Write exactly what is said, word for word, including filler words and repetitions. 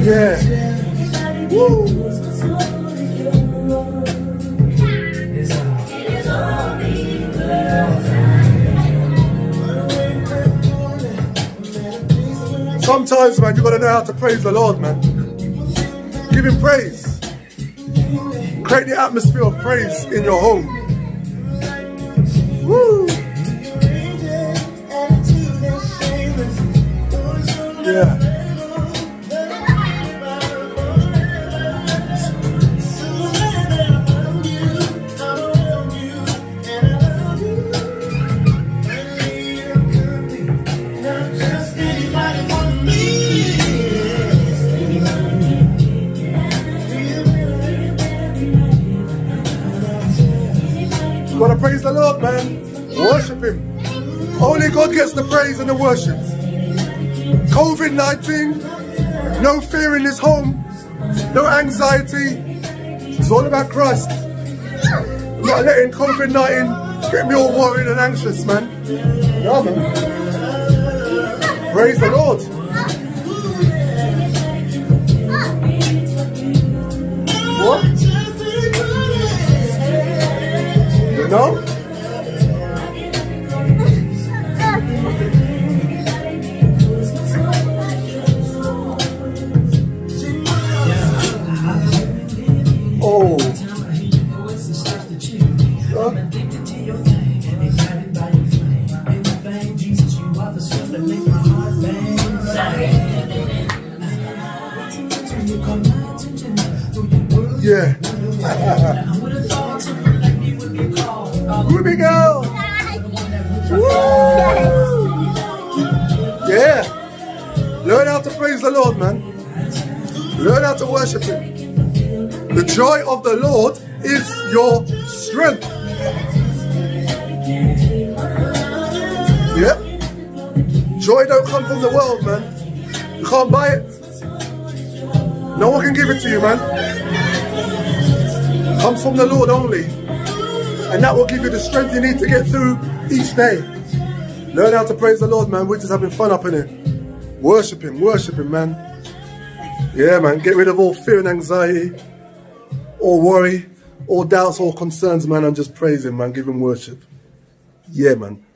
Yeah. Woo. Sometimes, man, you gotta know how to praise the Lord, man. Give him praise. Create the atmosphere of praise in your home. Woo! Yeah. Gotta praise the Lord, man. Worship him. Only God gets the praise and the worship. COVID nineteen, no fear in his home, no anxiety. It's all about Christ. I'm not letting COVID nineteen get me all worried and anxious, man. Yeah, man. Praise the Lord. What? You know? Oh. Huh? Yeah. Ruby girl. Woo. Yeah. Learn how to praise the Lord, man. Learn how to worship him. The joy of the Lord is your strength. Yeah. Joy don't come from the world, man. You can't buy it. No one can give it to you, man. It comes from the Lord only. And that will give you the strength you need to get through each day. Learn how to praise the Lord, man. We're just having fun up in here. Worship him, worship him, man. Yeah, man. Get rid of all fear and anxiety, all worry, all doubts, all concerns, man, and just praise him, man. Give him worship. Yeah, man.